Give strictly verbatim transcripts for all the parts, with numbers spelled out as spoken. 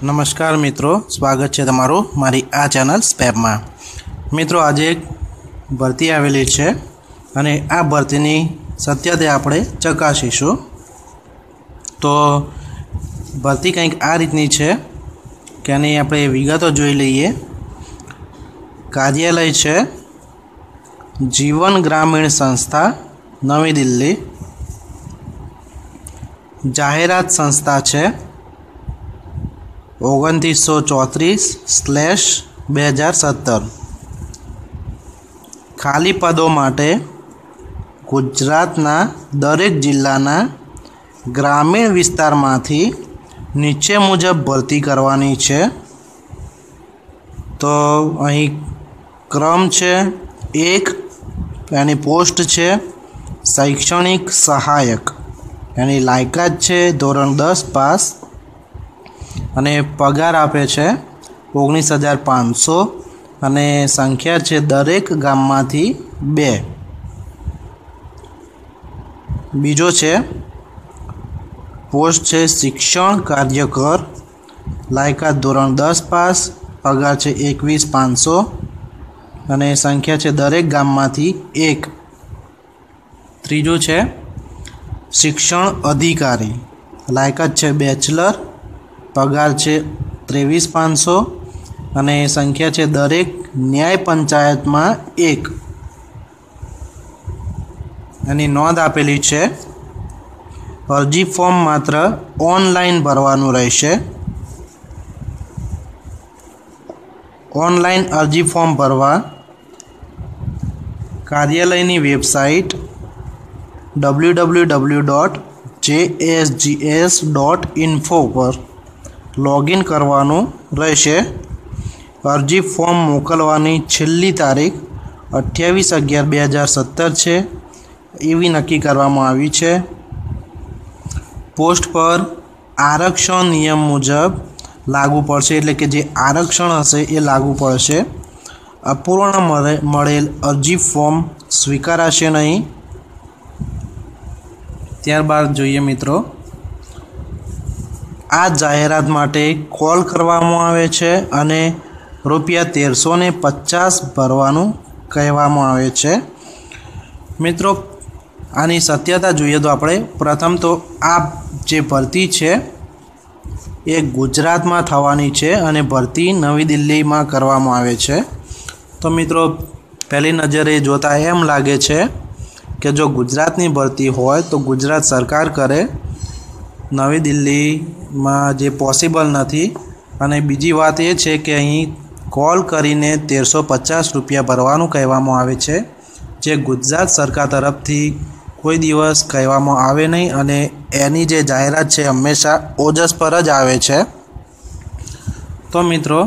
नमस्कार मित्रों, स्वागत है तमारू मारी आ चैनल स्पेप में। मित्रों, आज एक भर्ती आवेली है अने आ भर्तीनी सत्यता आपणे चकासीशुं। तो भर्ती कंईक आ रीतनी है कि आनी आपणे विगतो जोई लईए। कार्यालय है जीवन ग्रामीण संस्था नवी दिल्ली। जाहेरात संस्था है ओगणतीस सौ चौतरीस स्लेश बे हज़ार सत्तर। खाली पदों माटे गुजरातना दरेक जिल्लाना ग्रामीण विस्तारमांथी नीचे मुजब भर्ती करवानी छे। तो अहीं क्रम है एक यानी पोस्ट है शैक्षणिक सहायक यानी लायकात है धोरण दस पास अने पगार आपे छे ओगनीस हज़ार पांच सौ अने संख्या है दरेक गाममांथी बे। बीजो है पोस्ट है शिक्षण कार्यकर लायकात धोरण दस पास पगार है एकवीस पांच सौ अने संख्या है दरेक गाममांथी एक। त्रीजो है शिक्षण अधिकारी लायकात है बेचलर पगार है तेवीस पांच सौ अने संख्या है दरेक न्याय पंचायत में एक। एनी नोंध आपेली है अरजी फॉर्म मात्र ऑनलाइन भरवानुं रहेशे। ऑनलाइन अरजी फॉर्म भरवा कार्यालयनी website W W W dot J S G S dot info पर लॉगिन करवानुं रहेशे। अरजी फॉर्म मोकलवानी छेल्ली तारीख अठावीस अगियार बे हज़ार सत्तर है एवी नक्की करवामां आवी छे। पोस्ट पर आरक्षण नियम मुजब लागू पड़शे एटले के जे आरक्षण हशे ए लागू पड़शे। अपूर्ण मळेल अरजी फॉर्म स्वीकाराशे नहीं। त्यारबाद जोईए मित्रों, आ जाहेरात माटे कॉल करवामां आवे छे अने रुपया तेरसो ने पचास भरवानुं कहेवामां आवे छे। मित्रों, आनी सत्यता जोईए तो आपणे प्रथम तो आ जे भर्ती छे ए गुजरात में थवानी छे अने भर्ती नवी दिल्ली में करवामां आवे छे। तो मित्रों, पहली नजरे जोता एम लागे छे कि जो गुजरातनी भर्ती होय तो गुजरात सरकार करे, नवी दिल्ली में जे पॉसिबल नहीं। अने बीजी बात ए छे कि अहीं कॉल करीने तेरसो पचास रुपया भरवानुं कहेवामां आवे छे, जे गुजरात सरकार तरफथी कोई दिवस कहेवामां आवे नहीं अने एनी जे जाहेरात छे हमेशा ओजस पर ज आवे छे। तो मित्रों,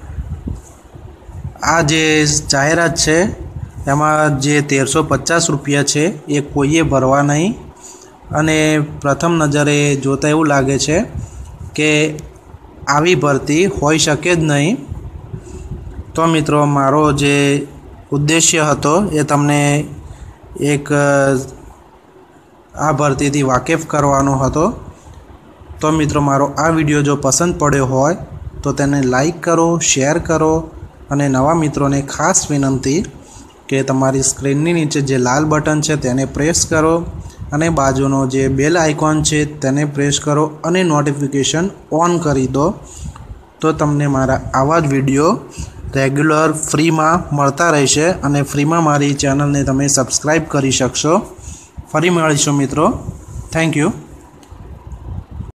आ जे जाहेरात छे एमां जे तेरसो पचास रुपया है ये कोईए भरवा नहीं। अने प्रथम नजरे जोता एवं लगे छे कि आवी भर्ती होई शके ज नहीं। तो मित्रों, मारो जे उद्देश्य हतो ए तमने एक आ भर्ती थी वाकेफ करवानो हतो। तो मित्रों, मारो आ विडियो जो पसंद पड़्यो होय तो तेने लाइक करो, शेर करो अने नवा मित्रों ने खास विनंती कि तमारी स्क्रीननी नीचे जे लाल बटन है तेने प्रेस करो अने बाजुनो जे बेल आइकॉन है तेने प्रेस करो अने नोटिफिकेशन ऑन करी दो। तो तमने मारा आवा ज विडियो रेग्युलर फ्री में मळता रहेशे अने फ्री में मारी चेनल ने तमे सब्सक्राइब करी शकशो। फरी मळीशुं मित्रों। Thank you.